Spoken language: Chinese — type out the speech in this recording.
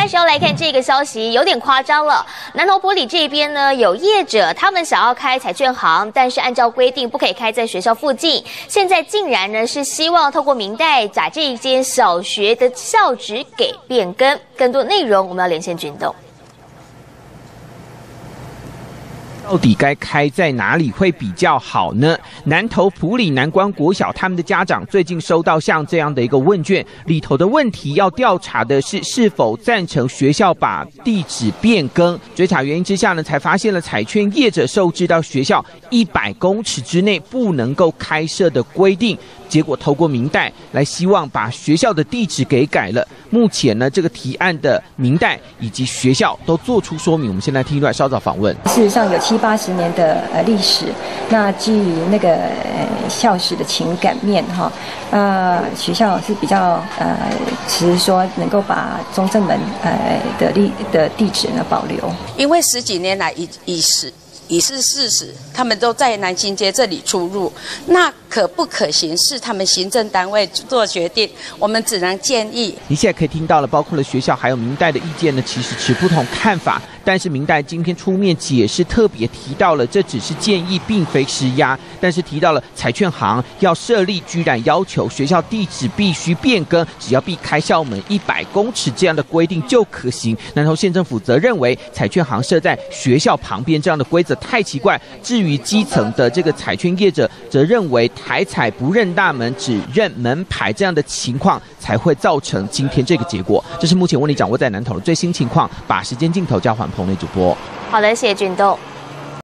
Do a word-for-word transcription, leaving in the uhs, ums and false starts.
开始要来看这个消息，有点夸张了。南投埔里这边呢，有业者他们想要开彩券行，但是按照规定不可以开在学校附近。现在竟然呢是希望透过民代把这一间小学的校址给变更。更多内容我们要连线军斗。 到底该开在哪里会比较好呢？南投埔里南关国小他们的家长最近收到像这样的一个问卷，里头的问题要调查的是是否赞成学校把地址变更。追查原因之下呢，才发现了彩券业者受制到学校一百公尺之内不能够开设的规定。 结果透过民代来希望把学校的地址给改了。目前呢，这个提案的民代以及学校都做出说明。我们先来听一段稍早访问。 事实上有七八十年的呃历史，那基于那个呃校史的情感面哈，呃学校是比较呃只是说能够把中正门呃的地的地址呢保留， 因为十几年来已已是。 已是事实，他们都在南新街这里出入，那可不可行是他们行政单位做决定，我们只能建议。 你现在可以听到了，包括了学校还有民代的意见呢，其实持不同看法。但是民代今天出面解释，特别提到了这只是建议，并非施压。但是提到了彩券行要设立，居然要求学校地址必须变更，只要避开校门一百公尺这样的规定就可行。南投县政府则认为，彩券行设在学校旁边这样的规则 太奇怪。至于基层的这个彩券业者，则认为台彩不认大门，只认门牌这样的情况，才会造成今天这个结果。这是目前为你掌握在南投的最新情况。把时间镜头交还棚内主播。 好的，谢谢军斗。